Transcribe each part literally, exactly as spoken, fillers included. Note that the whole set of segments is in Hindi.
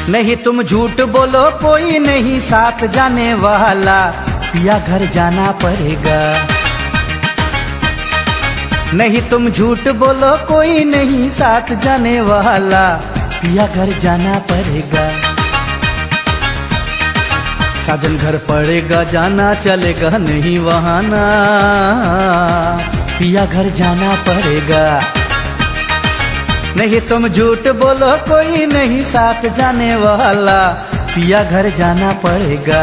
नहीं तुम झूठ बोलो कोई नहीं साथ जाने वाला, पिया घर जाना पड़ेगा। नहीं तुम झूठ बोलो कोई नहीं साथ जाने वाला, पिया घर जाना पड़ेगा। साजन घर पड़ेगा जाना चलेगा नहीं बहाना, पिया घर जाना पड़ेगा। नहीं तुम झूठ बोलो कोई नहीं साथ जाने वाला, पिया घर जाना पड़ेगा।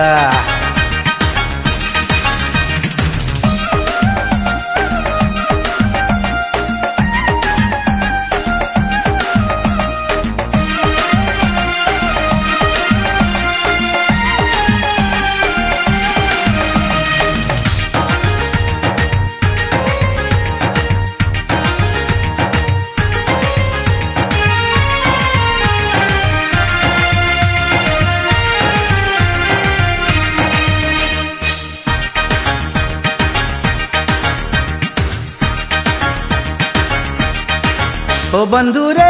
ओ बंधु रे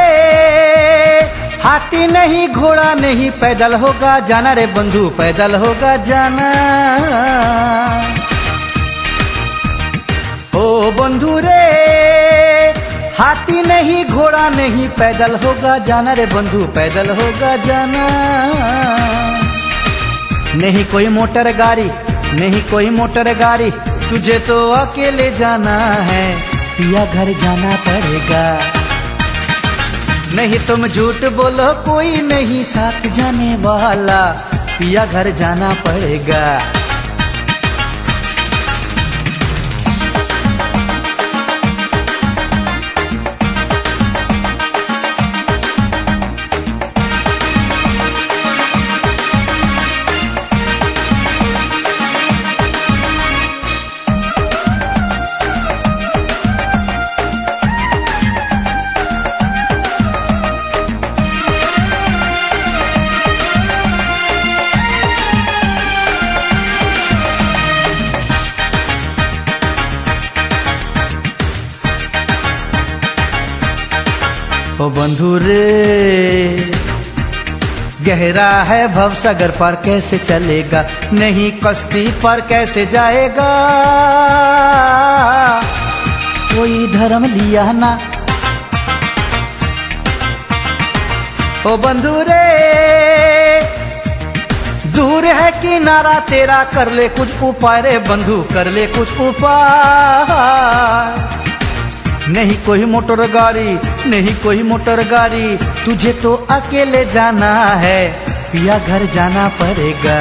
हाथी नहीं घोड़ा नहीं पैदल होगा जाना रे बंधु पैदल होगा जाना। ओ बंधु रे हाथी नहीं घोड़ा नहीं पैदल होगा जाना रे बंधु पैदल होगा जाना। नहीं कोई मोटर गाड़ी नहीं कोई मोटर गाड़ी, तुझे तो अकेले जाना है, पिया घर जाना पड़ेगा। नहीं तुम झूठ बोलो कोई नहीं साथ जाने वाला, पिया घर जाना पड़ेगा। ओ बंधु रे गहरा है भवसागर पर कैसे चलेगा, नहीं कश्ती पर कैसे जाएगा। कोई धर्म लिया ना ओ बंधु रे, दूर है किनारा तेरा कर ले कुछ उपाय रे बंधु कर ले कुछ उपाय। नहीं कोई मोटर गाड़ी नहीं कोई मोटर गाड़ी, तुझे तो अकेले जाना है, पिया घर जाना पड़ेगा।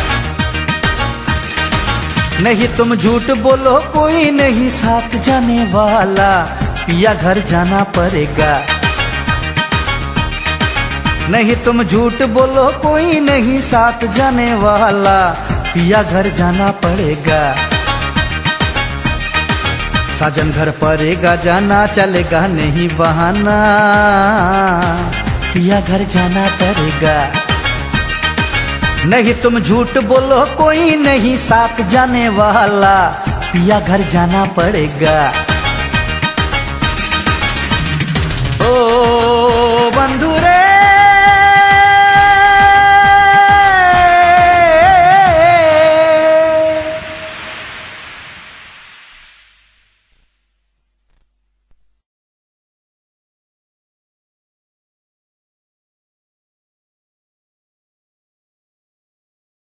नहीं तुम झूठ बोलो कोई नहीं साथ जाने वाला, पिया घर जाना पड़ेगा। नहीं तुम झूठ बोलो कोई नहीं साथ जाने वाला, पिया घर जाना पड़ेगा। साजन घर पड़ेगा जाना चलेगा नहीं बहाना, पिया घर जाना पड़ेगा। नहीं तुम झूठ बोलो कोई नहीं साथ जाने वाला, पिया घर जाना पड़ेगा।